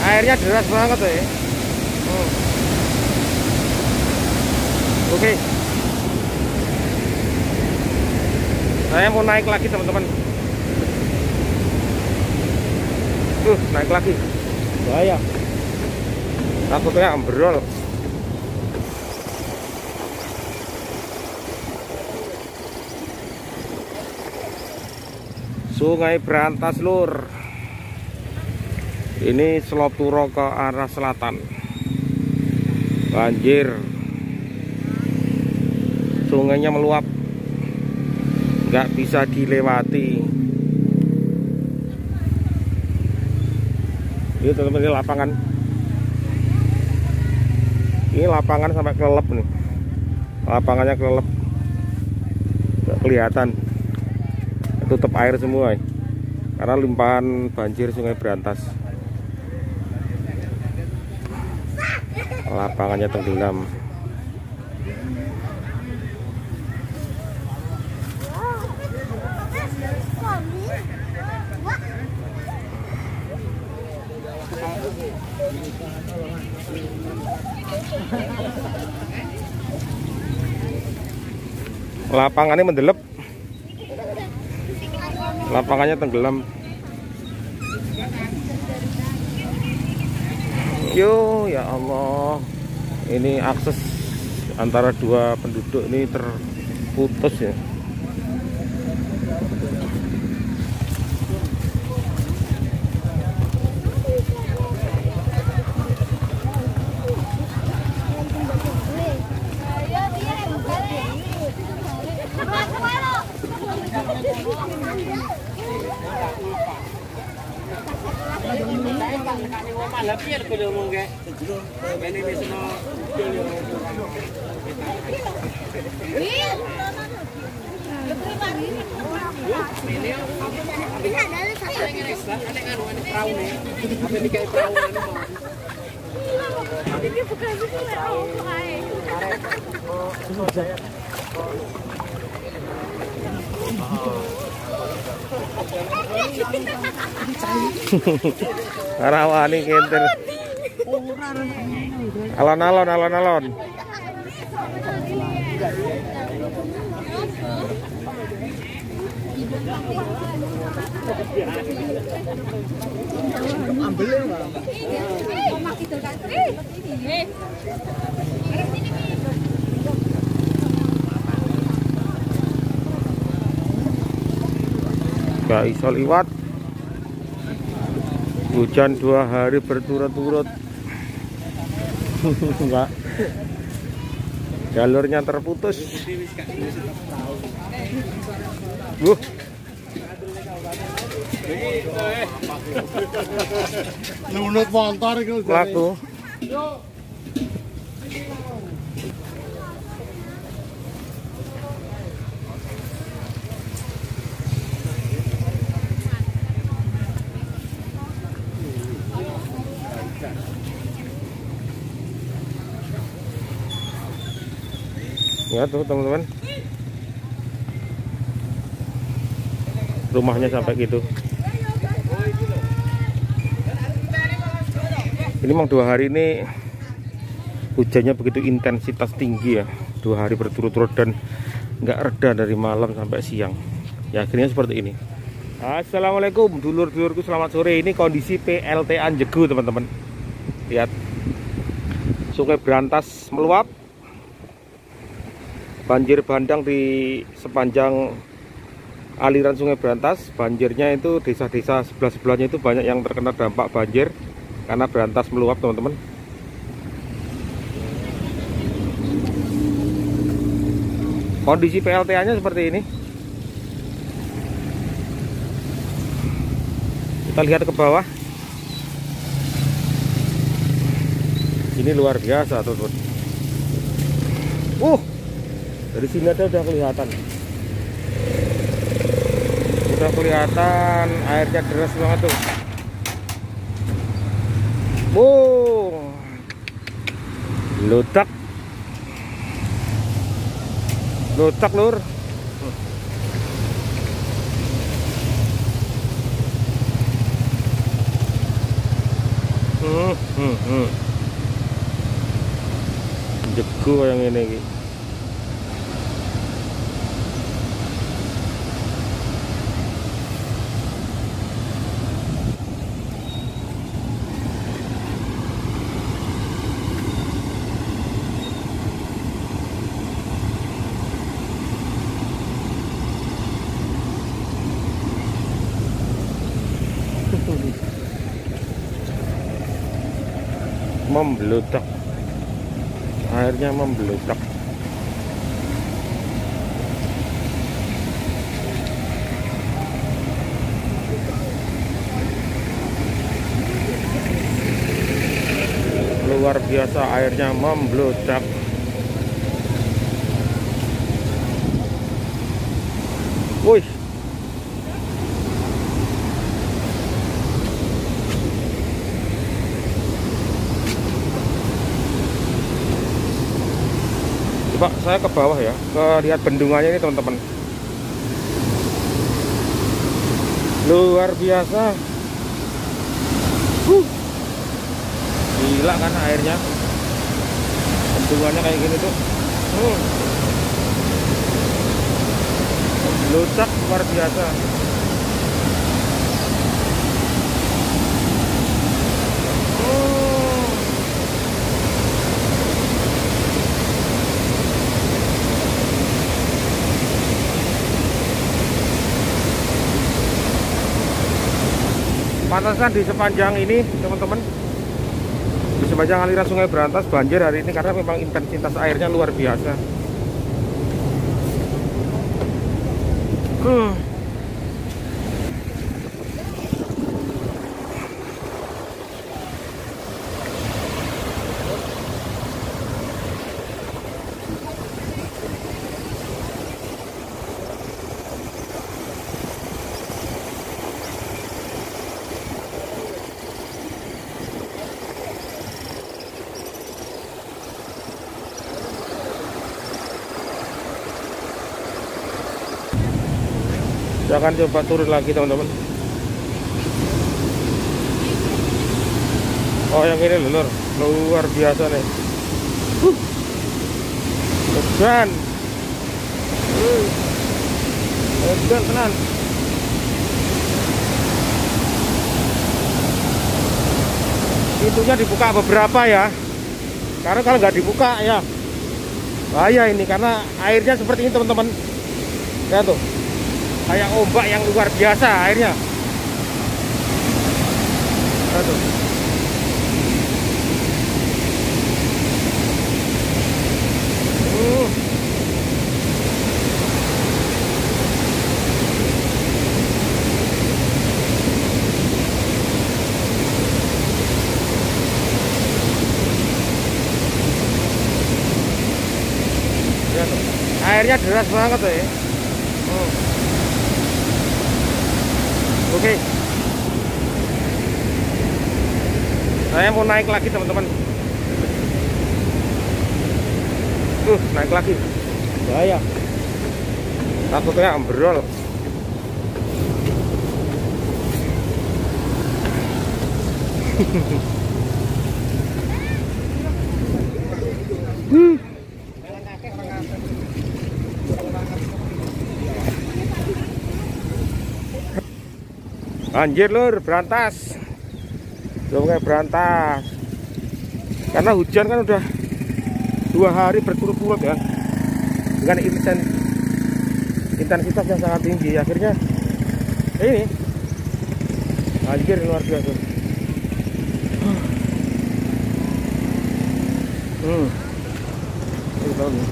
Airnya deras banget ya. Oke. Saya mau naik lagi teman-teman. Naik lagi. Bahaya. Takutnya ambrol. Sungai Brantas lur. Ini Selopuro ke arah selatan. Banjir. Sungainya meluap. Nggak bisa dilewati. Ini teman-teman, ini lapangan. Ini lapangan sampai kelelep nih. Lapangannya kelelep. Nggak kelihatan. Tutup air semua karena limpahan banjir Sungai Brantas. Lapangannya tenggelam. Lapangannya mendelep. Lapangannya tenggelam. Yo, ya Allah. Ini akses antara dua penduduk ini terputus ya. Arawani kentir. Alon-alon. Gak iso liwat. Hujan 2 hari berturut-turut. Enggak. Jalurnya terputus. Lunut motor iku. Laku. Ya tuh teman-teman, rumahnya sampai gitu. Ini memang 2 hari ini hujannya begitu intensitas tinggi ya, 2 hari berturut-turut dan nggak reda dari malam sampai siang. Ya akhirnya seperti ini. Assalamualaikum dulur-dulurku, selamat sore. Ini kondisi PLTA Jegu teman-teman. Lihat, Sungai Brantas meluap. Banjir bandang di sepanjang aliran Sungai Brantas. Banjirnya itu desa-desa sebelah-sebelahnya itu banyak yang terkena dampak banjir karena Brantas meluap teman-teman. Kondisi PLTA-nya seperti ini. Kita lihat ke bawah. Ini luar biasa teman-teman. Dari sini ada udah kelihatan. Udah kelihatan airnya deras banget tuh. Ludak. Ludak lur. Jegu yang ini iki. Membludak, airnya membludak. Luar biasa, airnya membludak. Wih, coba saya ke bawah ya, ke lihat bendungannya ini teman-teman. Luar biasa. Gila kan airnya. Bendungannya kayak gini tuh. Meludak luar biasa. Pantasan di sepanjang ini teman-teman, di sepanjang aliran Sungai Berantas banjir hari ini karena memang intensitas airnya luar biasa. Saya akan coba turun lagi teman-teman. Oh yang ini lur, luar biasa nih. Hujan. Hujan tenan. Pintunya dibuka beberapa ya. Karena kalau nggak dibuka ya bahaya ini, karena airnya seperti ini teman-teman. Lihat tuh. Kayak ombak yang luar biasa airnya. Aduh. Airnya deras banget tuh ya. Oke, saya mau naik lagi teman-teman. Naik lagi, bahaya. Takutnya ambrol. Banjir lur, Berantas. Sungai Berantas. Karena hujan kan udah 2 hari berturut-turut ya. Dengan intensitas yang sangat tinggi, akhirnya ini banjir luar biasa. Ini